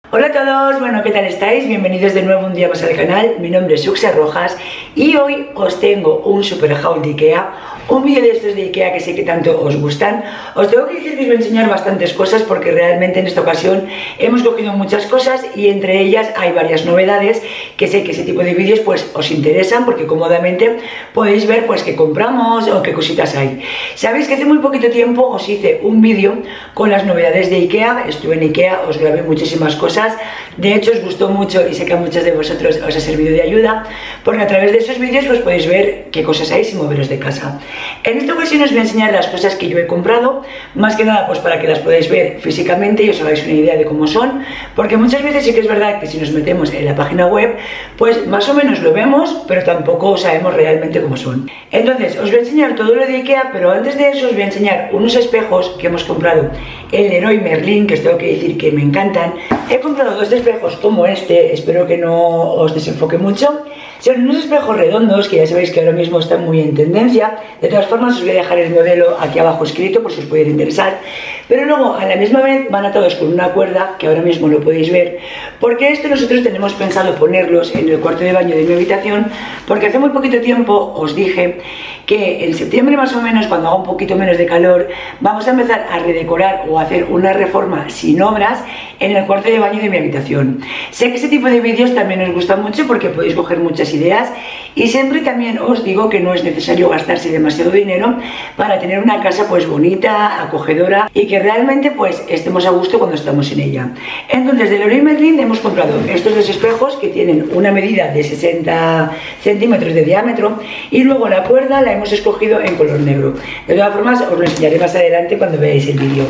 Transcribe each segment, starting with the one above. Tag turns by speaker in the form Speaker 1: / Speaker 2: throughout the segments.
Speaker 1: Hola a todos, bueno, ¿qué tal estáis? Bienvenidos de nuevo un día más al canal. Mi nombre es Yuxia Rojas y hoy os tengo un super haul de Ikea, un vídeo de estos de Ikea que sé que tanto os gustan. Os tengo que decir que os voy a enseñar bastantes cosas porque realmente en esta ocasión hemos cogido muchas cosas y entre ellas hay varias novedades que sé que ese tipo de vídeos pues os interesan porque cómodamente podéis ver pues qué compramos o qué cositas hay. Sabéis que hace muy poquito tiempo os hice un vídeo con las novedades de Ikea, estuve en Ikea, os grabé muchísimas cosas. De hecho os gustó mucho y sé que a muchos de vosotros os ha servido de ayuda porque a través de esos vídeos pues podéis ver qué cosas hay sin moveros de casa. En esta ocasión os voy a enseñar las cosas que yo he comprado, más que nada pues para que las podáis ver físicamente y os hagáis una idea de cómo son, porque muchas veces sí que es verdad que si nos metemos en la página web pues más o menos lo vemos pero tampoco sabemos realmente cómo son. Entonces os voy a enseñar todo lo de Ikea, pero antes de eso os voy a enseñar unos espejos que hemos comprado en Leroy Merlin, que os tengo que decir que me encantan. He comprado dos espejos como este, espero que no os desenfoque mucho. Son unos espejos redondos que ya sabéis que ahora mismo están muy en tendencia. De todas formas os voy a dejar el modelo aquí abajo escrito por si os pudiera interesar. Pero luego a la misma vez van atados con una cuerda que ahora mismo lo podéis ver, porque esto nosotros tenemos pensado ponerlos en el cuarto de baño de mi habitación, porque hace muy poquito tiempo os dije que en septiembre más o menos, cuando haga un poquito menos de calor, vamos a empezar a redecorar o a hacer una reforma sin obras en el cuarto de baño de mi habitación. Sé que ese tipo de vídeos también os gusta mucho porque podéis coger muchas ideas y siempre también os digo que no es necesario gastarse demasiado dinero para tener una casa pues bonita, acogedora y que realmente pues estemos a gusto cuando estamos en ella. Entonces de Leroy Merlin hemos comprado estos dos espejos que tienen una medida de 60 centímetros de diámetro y luego la cuerda la hemos escogido en color negro. De todas formas os lo enseñaré más adelante cuando veáis el vídeo.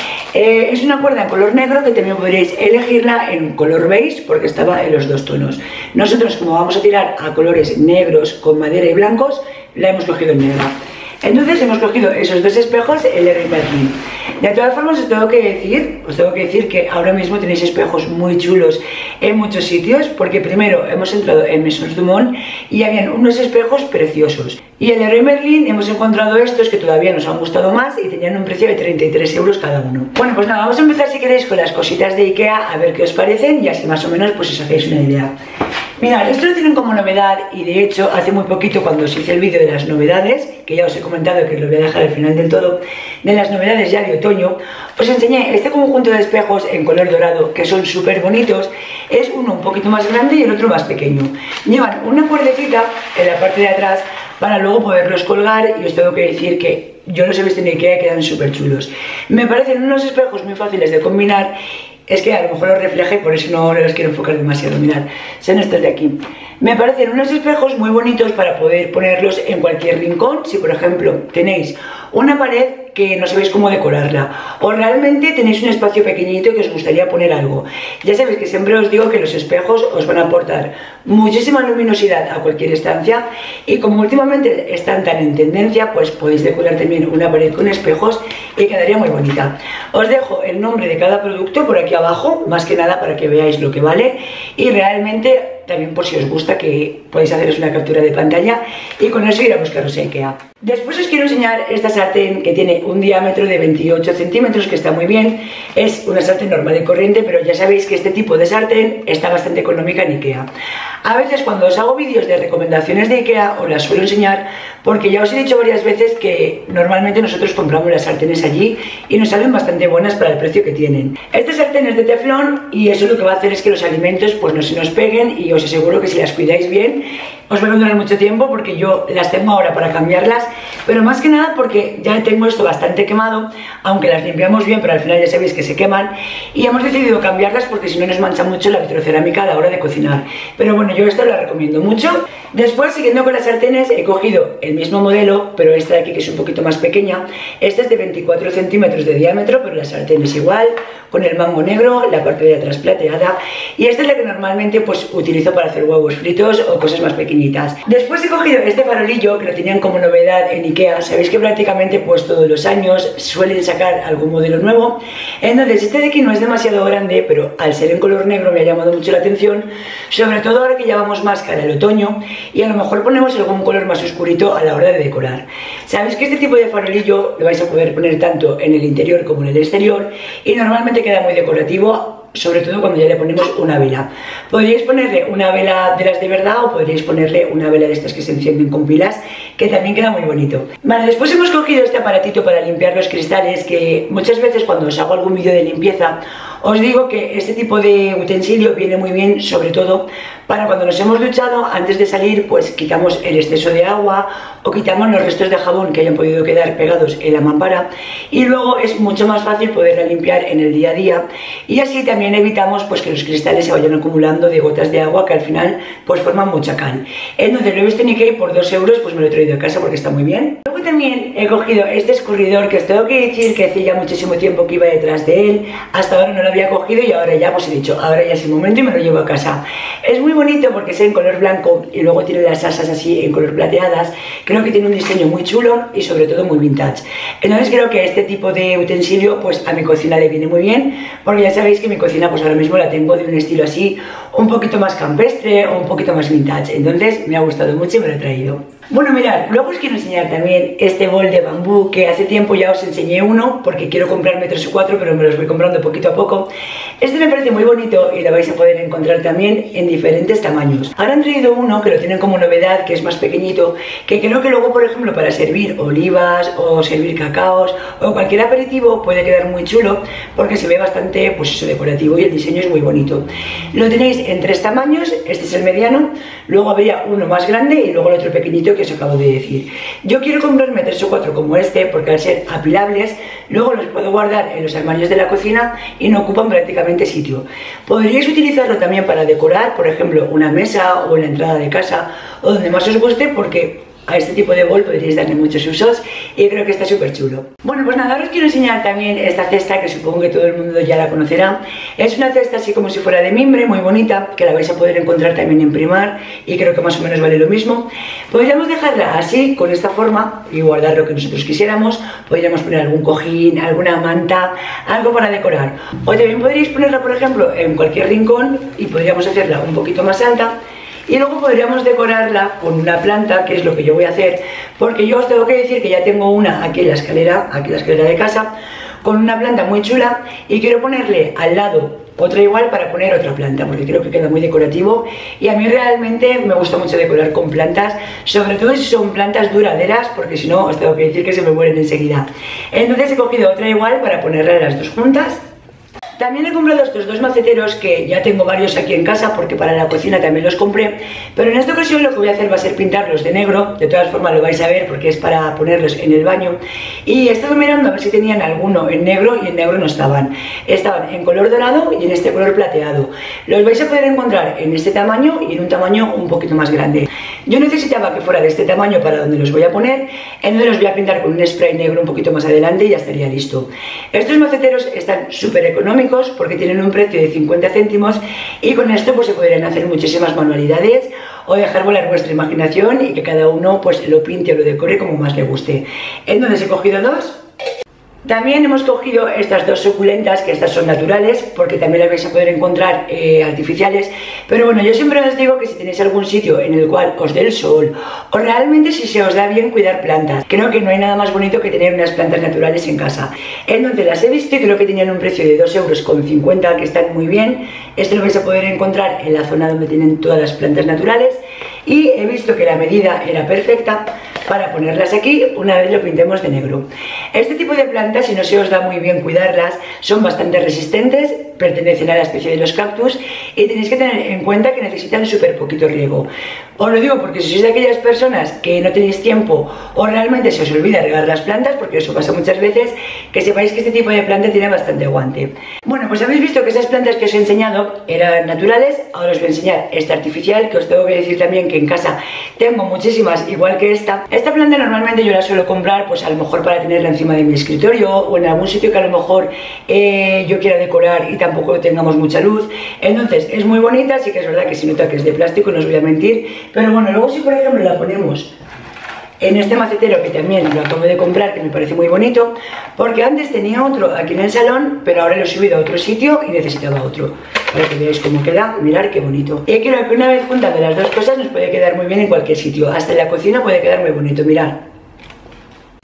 Speaker 1: Es una cuerda en color negro que también podréis elegirla en color beige porque estaba en los dos tonos. Nosotros, como vamos a tirar a colores negros con madera y blancos, la hemos cogido en negra. Entonces hemos cogido esos dos espejos en Leroy Merlin. De todas formas os tengo que decir que ahora mismo tenéis espejos muy chulos en muchos sitios, porque primero hemos entrado en Maisons du Monde y habían unos espejos preciosos. Y en Leroy Merlin hemos encontrado estos que todavía nos han gustado más y tenían un precio de 33 euros cada uno. Bueno, pues nada, vamos a empezar si queréis con las cositas de Ikea a ver qué os parecen y así más o menos pues os hacéis una idea. Mirad, esto lo tienen como novedad y de hecho hace muy poquito cuando os hice el vídeo de las novedades, que ya os he comentado que lo voy a dejar al final del todo, de las novedades ya de otoño, os enseñé este conjunto de espejos en color dorado que son súper bonitos. Es uno un poquito más grande y el otro más pequeño. Llevan una cuerdecita en la parte de atrás para luego poderlos colgar y os tengo que decir que yo los he visto en Ikea y quedan súper chulos. Me parecen unos espejos muy fáciles de combinar. Es que a lo mejor los refleje, por eso no los quiero enfocar demasiado. Mirad, son estos de aquí. Me parecen unos espejos muy bonitos para poder ponerlos en cualquier rincón. Si por ejemplo tenéis una pared que no sabéis cómo decorarla o realmente tenéis un espacio pequeñito que os gustaría poner algo, ya sabéis que siempre os digo que los espejos os van a aportar muchísima luminosidad a cualquier estancia y como últimamente están tan en tendencia pues podéis decorar también una pared con espejos y quedaría muy bonita. Os dejo el nombre de cada producto por aquí abajo, más que nada para que veáis lo que vale y realmente también por si os gusta que podéis haceros una captura de pantalla y con eso ir a buscaros a Ikea. Después os quiero enseñar esta sartén que tiene un diámetro de 28 centímetros que está muy bien. Es una sartén normal y corriente, pero ya sabéis que este tipo de sartén está bastante económica en Ikea. A veces cuando os hago vídeos de recomendaciones de Ikea os las suelo enseñar porque ya os he dicho varias veces que normalmente nosotros compramos las sartenes allí y nos salen bastante buenas para el precio que tienen. Esta sartén es de teflón y eso lo que va a hacer es que los alimentos pues no se nos peguen y os aseguro que si las cuidáis bien os van a durar mucho tiempo porque yo las tengo ahora para cambiarlas, pero más que nada porque ya tengo esto bastante quemado, aunque las limpiamos bien, pero al final ya sabéis que se queman y hemos decidido cambiarlas porque si no nos mancha mucho la vitrocerámica a la hora de cocinar. Pero bueno, yo esta la recomiendo mucho. Después, siguiendo con las sartenes, he cogido el mismo modelo, pero esta de aquí que es un poquito más pequeña. Esta es de 24 centímetros de diámetro, pero la sartén es igual, con el mango negro, la parte de atrás plateada, y esta es la que normalmente pues utilizo para hacer huevos fritos o cosas más pequeñitas. Después he cogido este farolillo que lo tenían como novedad en Ikea. Sabéis que prácticamente pues todos los años suelen sacar algún modelo nuevo. Entonces este de aquí no es demasiado grande, pero al ser en color negro me ha llamado mucho la atención, sobre todo ahora que ya vamos más cara al otoño y a lo mejor ponemos algún color más oscurito a la hora de decorar. Sabéis que este tipo de farolillo lo vais a poder poner tanto en el interior como en el exterior y normalmente queda muy decorativo. sobre todo cuando ya le ponemos una vela. Podríais ponerle una vela de las de verdad o podríais ponerle una vela de estas que se encienden con pilas, que también queda muy bonito. Vale, después hemos cogido este aparatito para limpiar los cristales, que muchas veces cuando os hago algún vídeo de limpieza os digo que este tipo de utensilio viene muy bien, sobre todo para cuando nos hemos duchado, antes de salir pues quitamos el exceso de agua o quitamos los restos de jabón que hayan podido quedar pegados en la mampara, y luego es mucho más fácil poderla limpiar en el día a día, y así también evitamos pues que los cristales se vayan acumulando de gotas de agua que al final pues forman mucha cal. Entonces lo he visto en Ikea por 2 euros, pues me lo he traído a casa porque está muy bien. Luego también he cogido este escurridor, que os tengo que decir que hace ya muchísimo tiempo que iba detrás de él, hasta ahora no lo había cogido y ahora ya pues he dicho, ahora ya es el momento y me lo llevo a casa. Es muy bonito porque es en color blanco y luego tiene las asas así en color plateadas. Creo que tiene un diseño muy chulo y sobre todo muy vintage. Entonces creo que este tipo de utensilio pues a mi cocina le viene muy bien, porque ya sabéis que mi cocina pues ahora mismo la tengo de un estilo así un poquito más campestre o un poquito más vintage. Entonces me ha gustado mucho y me lo he traído. Bueno, mirad, luego os quiero enseñar también este bol de bambú, que hace tiempo ya os enseñé uno porque quiero comprarme 3 o 4, pero me los voy comprando poquito a poco. Este me parece muy bonito y lo vais a poder encontrar también en diferentes tamaños. Ahora han traído uno que lo tienen como novedad, que es más pequeñito, que creo que luego, por ejemplo, para servir olivas o servir cacaos o cualquier aperitivo puede quedar muy chulo porque se ve bastante, pues eso, decorativo, y el diseño es muy bonito. Lo tenéis en 3 tamaños, este es el mediano, luego habría uno más grande y luego el otro pequeñito que os acabo de decir. Yo quiero comprarme 3 o 4 como este porque al ser apilables luego los puedo guardar en los armarios de la cocina y no ocupan prácticamente sitio. Podríais utilizarlo también para decorar, por ejemplo, una mesa o en la entrada de casa o donde más os guste, porque a este tipo de bol podríais darle muchos usos y creo que está súper chulo. Bueno, pues nada, ahora os quiero enseñar también esta cesta, que supongo que todo el mundo ya la conocerá. Es una cesta así como si fuera de mimbre, muy bonita, que la vais a poder encontrar también en Primark y creo que más o menos vale lo mismo. Podríamos dejarla así, con esta forma, y guardar lo que nosotros quisiéramos. Podríamos poner algún cojín, alguna manta, algo para decorar. O también podríais ponerla, por ejemplo, en cualquier rincón y podríamos hacerla un poquito más alta. Y luego podríamos decorarla con una planta, que es lo que yo voy a hacer, porque yo os tengo que decir que ya tengo una aquí en la escalera de casa, con una planta muy chula, y quiero ponerle al lado otra igual para poner otra planta, porque creo que queda muy decorativo y a mí realmente me gusta mucho decorar con plantas, sobre todo si son plantas duraderas, porque si no os tengo que decir que se me mueren enseguida. Entonces he cogido otra igual para ponerla las dos juntas. También he comprado estos 2 maceteros, que ya tengo varios aquí en casa porque para la cocina también los compré, pero en esta ocasión lo que voy a hacer va a ser pintarlos de negro. De todas formas lo vais a ver porque es para ponerlos en el baño, y he estado mirando a ver si tenían alguno en negro y en negro no estaban. Estaban en color dorado y en este color plateado. Los vais a poder encontrar en este tamaño y en un tamaño un poquito más grande. Yo necesitaba que fuera de este tamaño para donde los voy a poner, entonces los voy a pintar con un spray negro un poquito más adelante y ya estaría listo. Estos maceteros están súper económicos porque tienen un precio de 50 céntimos y con esto pues se podrían hacer muchísimas manualidades o dejar volar vuestra imaginación y que cada uno pues lo pinte o lo decore como más le guste. Entonces he cogido 2. También hemos cogido estas 2 suculentas, que estas son naturales, porque también las vais a poder encontrar artificiales. Pero bueno, yo siempre os digo que si tenéis algún sitio en el cual os dé el sol, o realmente si se os da bien cuidar plantas, creo que no hay nada más bonito que tener unas plantas naturales en casa. Entonces las he visto y creo que tenían un precio de 2,50 €, que están muy bien. Esto lo vais a poder encontrar en la zona donde tienen todas las plantas naturales. Y he visto que la medida era perfecta para ponerlas aquí una vez lo pintemos de negro. Este tipo de plantas, si no se os da muy bien cuidarlas, son bastante resistentes, pertenecen a la especie de los cactus y tenéis que tener en cuenta que necesitan súper poquito riego. Os lo digo porque si sois de aquellas personas que no tenéis tiempo o realmente se os olvida regar las plantas, porque eso pasa muchas veces, que sepáis que este tipo de planta tiene bastante aguante. Bueno, pues habéis visto que esas plantas que os he enseñado eran naturales. Ahora os voy a enseñar esta artificial, que os tengo que decir también que en casa tengo muchísimas igual que esta. Esta planta normalmente yo la suelo comprar pues a lo mejor para tenerla encima de mi escritorio o en algún sitio que a lo mejor yo quiera decorar y tampoco tengamos mucha luz. Entonces es muy bonita, sí que es verdad que se nota que es de plástico, no os voy a mentir, pero bueno, luego si por ejemplo la ponemos en este macetero, que también lo acabo de comprar, que me parece muy bonito, porque antes tenía otro aquí en el salón, pero ahora lo he subido a otro sitio y necesitaba otro. Para que veáis cómo queda, mirad qué bonito. Y creo que una vez juntando las dos cosas nos puede quedar muy bien en cualquier sitio, hasta en la cocina puede quedar muy bonito, mirad.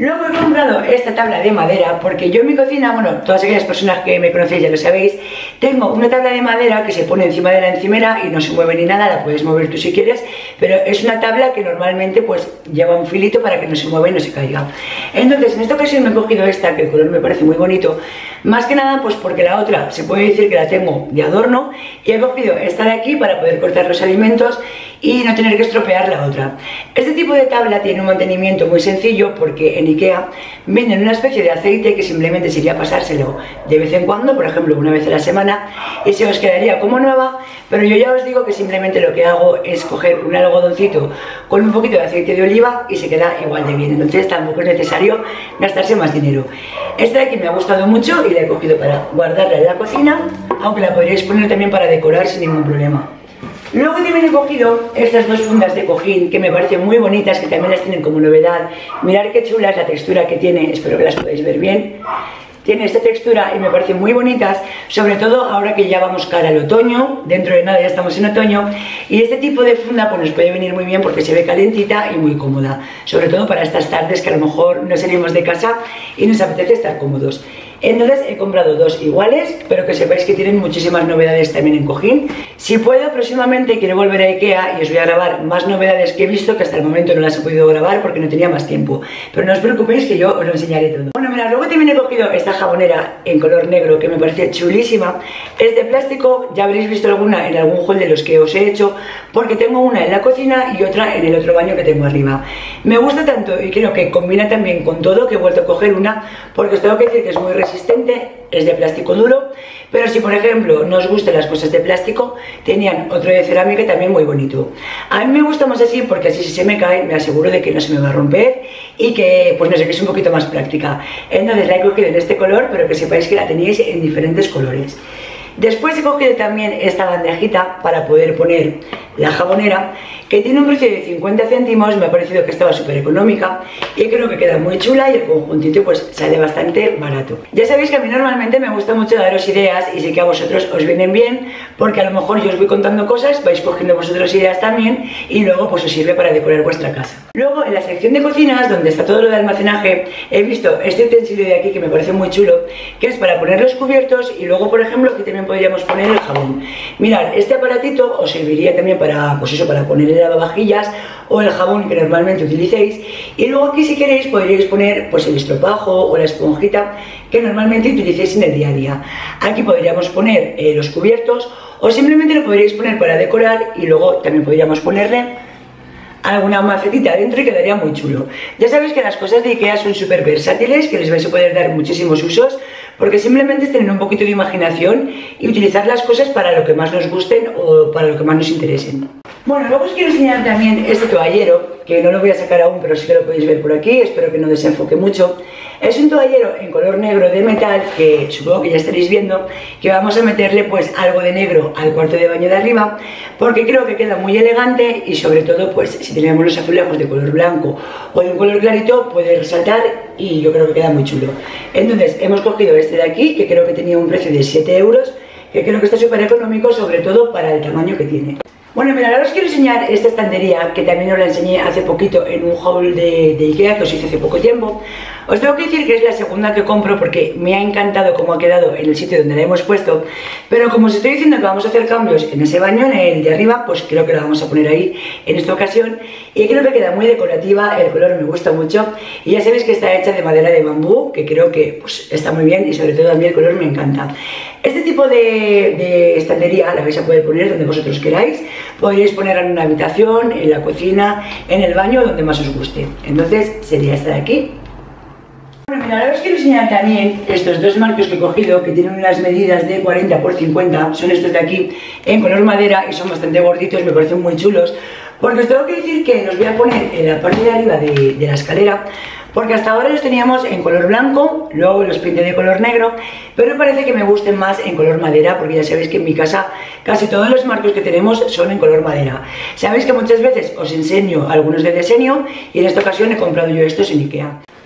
Speaker 1: Luego he comprado esta tabla de madera porque yo en mi cocina, bueno, todas aquellas personas que me conocéis ya lo sabéis, tengo una tabla de madera que se pone encima de la encimera y no se mueve ni nada, la puedes mover tú si quieres, pero es una tabla que normalmente pues lleva un filito para que no se mueva y no se caiga. Entonces en esta ocasión me he cogido esta, que el color me parece muy bonito, más que nada pues porque la otra se puede decir que la tengo de adorno, y he cogido esta de aquí para poder cortar los alimentos y no tener que estropear la otra. Este tipo de tabla tiene un mantenimiento muy sencillo porque en IKEA venden una especie de aceite que simplemente sería pasárselo de vez en cuando, por ejemplo una vez a la semana, y se os quedaría como nueva, pero yo ya os digo que simplemente lo que hago es coger un algodoncito con un poquito de aceite de oliva y se queda igual de bien, entonces tampoco es necesario gastarse más dinero. Esta de aquí me ha gustado mucho y la he cogido para guardarla en la cocina, aunque la podríais poner también para decorar sin ningún problema. Luego también he cogido estas dos fundas de cojín que me parecen muy bonitas, que también las tienen como novedad. Mirad qué chula es la textura que tiene, espero que las podáis ver bien. Tiene esta textura y me parecen muy bonitas, sobre todo ahora que ya vamos cara al otoño, dentro de nada ya estamos en otoño, y este tipo de funda pues nos puede venir muy bien porque se ve calentita y muy cómoda, sobre todo para estas tardes que a lo mejor no salimos de casa y nos apetece estar cómodos. Entonces he comprado dos iguales, pero que sepáis que tienen muchísimas novedades también en cojín. Si puedo, próximamente quiero volver a IKEA y os voy a grabar más novedades que he visto, que hasta el momento no las he podido grabar porque no tenía más tiempo. Pero no os preocupéis que yo os lo enseñaré todo. Bueno, mira, luego también he cogido esta jabonera en color negro que me parece chulísima. Es de plástico, ya habréis visto alguna en algún haul de los que os he hecho, porque tengo una en la cocina y otra en el otro baño que tengo arriba. Me gusta tanto y creo que combina también con todo que he vuelto a coger una, porque os tengo que decir que es muy resistente, es de plástico duro, pero si por ejemplo no os gustan las cosas de plástico, tenían otro de cerámica también muy bonito. A mí me gusta más así porque así si se me cae me aseguro de que no se me va a romper y que pues no sé, que es un poquito más práctica. Entonces la he cogido en este color, pero que sepáis que la tenéis en diferentes colores. Después he cogido también esta bandejita para poder poner la jabonera, que tiene un precio de 50 céntimos, me ha parecido que estaba súper económica y creo que queda muy chula y el conjuntito pues sale bastante barato. Ya sabéis que a mí normalmente me gusta mucho daros ideas y sé que a vosotros os vienen bien porque a lo mejor yo os voy contando cosas, vais cogiendo vosotros ideas también y luego pues os sirve para decorar vuestra casa. Luego en la sección de cocinas, donde está todo lo de almacenaje, he visto este utensilio de aquí que me parece muy chulo, que es para poner los cubiertos y luego por ejemplo aquí también podríamos poner el jabón. Mirad, este aparatito os serviría también para, pues eso, para poner el lavavajillas o el jabón que normalmente utilicéis, y luego aquí si queréis podríais poner pues el estropajo o la esponjita que normalmente utilicéis en el día a día. Aquí podríamos poner los cubiertos o simplemente lo podríais poner para decorar y luego también podríamos ponerle alguna macetita adentro y quedaría muy chulo. Ya sabéis que las cosas de IKEA son súper versátiles, que les vais a poder dar muchísimos usos, porque simplemente es tener un poquito de imaginación y utilizar las cosas para lo que más nos gusten o para lo que más nos interesen. Bueno, luego os quiero enseñar también este toallero, que no lo voy a sacar aún, pero sí que lo podéis ver por aquí, espero que no desenfoque mucho. Es un toallero en color negro de metal, que supongo que ya estaréis viendo, que vamos a meterle pues algo de negro al cuarto de baño de arriba, porque creo que queda muy elegante y sobre todo pues si tenemos los azulejos de color blanco o de un color clarito puede resaltar y yo creo que queda muy chulo. Entonces hemos cogido este de aquí, que creo que tenía un precio de 7 euros, que creo que está súper económico, sobre todo para el tamaño que tiene. Bueno, mira, ahora os quiero enseñar esta estantería, que también os la enseñé hace poquito en un haul de IKEA que os hice hace poco tiempo. Os tengo que decir que es la segunda que compro porque me ha encantado cómo ha quedado en el sitio donde la hemos puesto, pero como os estoy diciendo que vamos a hacer cambios en ese baño, en el de arriba, pues creo que la vamos a poner ahí en esta ocasión y creo que queda muy decorativa, el color me gusta mucho y ya sabéis que está hecha de madera de bambú, que creo que pues, está muy bien y sobre todo a mí el color me encanta. Este tipo de estantería la vais a poder poner donde vosotros queráis, podréis ponerla en una habitación, en la cocina, en el baño, donde más os guste. Entonces sería esta de aquí. Bueno, mira, ahora os quiero enseñar también estos dos marcos que he cogido, que tienen unas medidas de 40 por 50, son estos de aquí, en color madera y son bastante gorditos, me parecen muy chulos, porque os tengo que decir que los voy a poner en la parte de arriba de la escalera, porque hasta ahora los teníamos en color blanco, luego los pinté de color negro, pero parece que me gusten más en color madera, porque ya sabéis que en mi casa casi todos los marcos que tenemos son en color madera. Sabéis que muchas veces os enseño algunos de diseño y en esta ocasión he comprado yo estos en IKEA.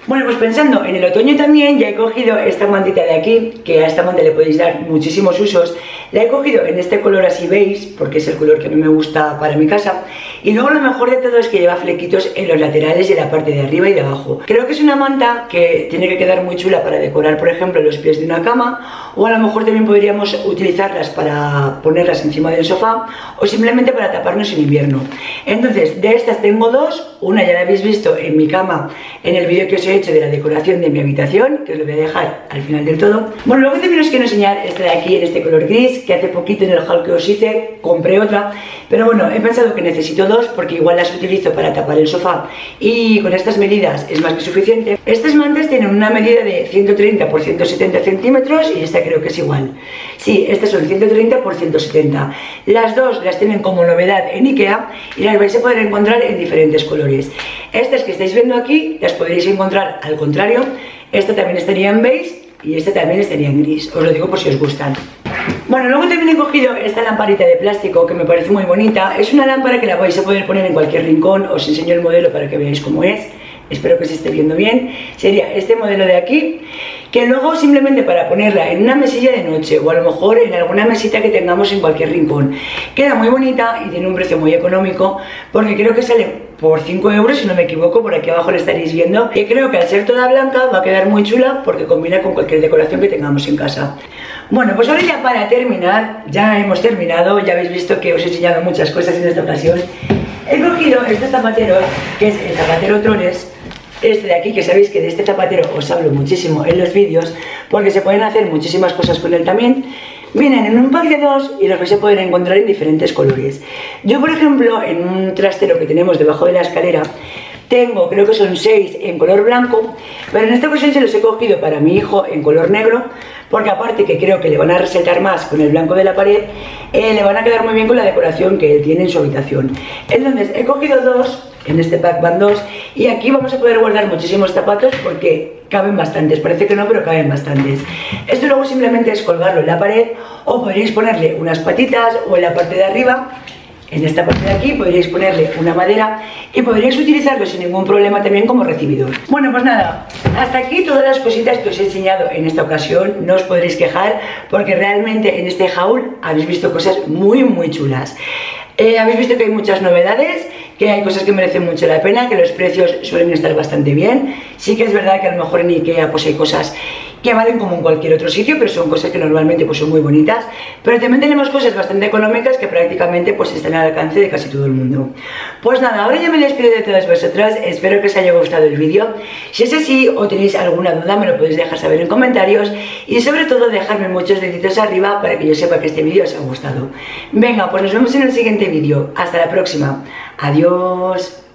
Speaker 1: Bueno, pues pensando en el otoño también, ya he cogido esta mantita de aquí, que a esta manta le podéis dar muchísimos usos. La he cogido en este color así beige, porque es el color que a mí me gusta para mi casa. Y luego lo mejor de todo es que lleva flequitos en los laterales y en la parte de arriba y de abajo. Creo que es una manta que tiene que quedar muy chula para decorar, por ejemplo, los pies de una cama, o a lo mejor también podríamos utilizarlas para ponerlas encima del sofá, o simplemente para taparnos en invierno. Entonces, de estas tengo dos. Una ya la habéis visto en mi cama en el vídeo que os he hecho de la decoración de mi habitación, que os lo voy a dejar al final del todo. Bueno, luego también os quiero enseñar esta de aquí en este color gris, que hace poquito en el haul que os hice compré otra, pero bueno, he pensado que necesito dos porque igual las utilizo para tapar el sofá y con estas medidas es más que suficiente. Estas mantas tienen una medida de 130 por 170 centímetros y esta creo que es igual. Sí, estas son 130 por 170. Las dos las tienen como novedad en Ikea y las vais a poder encontrar en diferentes colores. Estas que estáis viendo aquí las podréis encontrar al contrario. Esta también estaría en beige y esta también estaría en gris. Os lo digo por si os gustan. Bueno, luego también he cogido esta lamparita de plástico que me parece muy bonita. Es una lámpara que la vais a poder poner en cualquier rincón. Os enseño el modelo para que veáis cómo es. Espero que se esté viendo bien. Sería este modelo de aquí, que luego simplemente para ponerla en una mesilla de noche o a lo mejor en alguna mesita que tengamos en cualquier rincón. Queda muy bonita y tiene un precio muy económico porque creo que sale por 5 euros, si no me equivoco. Por aquí abajo lo estaréis viendo. Y creo que al ser toda blanca va a quedar muy chula porque combina con cualquier decoración que tengamos en casa. Bueno, pues ahora ya para terminar, ya hemos terminado. Ya habéis visto que os he enseñado muchas cosas en esta ocasión. He cogido estos zapateros, que es el zapatero Troles. Este de aquí, que sabéis que de este zapatero os hablo muchísimo en los vídeos porque se pueden hacer muchísimas cosas con él también. Vienen en un pack de dos y los vais a poder encontrar en diferentes colores. Yo, por ejemplo, en un trastero que tenemos debajo de la escalera, tengo, creo que son 6 en color blanco, pero en esta ocasión se los he cogido para mi hijo en color negro, porque aparte que creo que le van a resaltar más con el blanco de la pared, le van a quedar muy bien con la decoración que él tiene en su habitación. Entonces he cogido dos, en este pack van dos, y aquí vamos a poder guardar muchísimos zapatos porque caben bastantes. Parece que no, pero caben bastantes. Esto luego simplemente es colgarlo en la pared, o podréis ponerle unas patitas, o en la parte de arriba, en esta parte de aquí podréis ponerle una madera y podréis utilizarlo sin ningún problema también como recibidor. Bueno, pues nada, hasta aquí todas las cositas que os he enseñado en esta ocasión. No os podréis quejar porque realmente en este haul habéis visto cosas muy chulas. Habéis visto que hay muchas novedades, que hay cosas que merecen mucho la pena, que los precios suelen estar bastante bien. Sí que es verdad que a lo mejor en Ikea pues hay cosas que valen como en cualquier otro sitio, pero son cosas que normalmente pues son muy bonitas. Pero también tenemos cosas bastante económicas que prácticamente pues están al alcance de casi todo el mundo. Pues nada, ahora ya me despido de todas vosotras. Espero que os haya gustado el vídeo. Si es así o tenéis alguna duda me lo podéis dejar saber en comentarios, y sobre todo dejarme muchos deditos arriba para que yo sepa que este vídeo os ha gustado. Venga, pues nos vemos en el siguiente vídeo. Hasta la próxima. Adiós.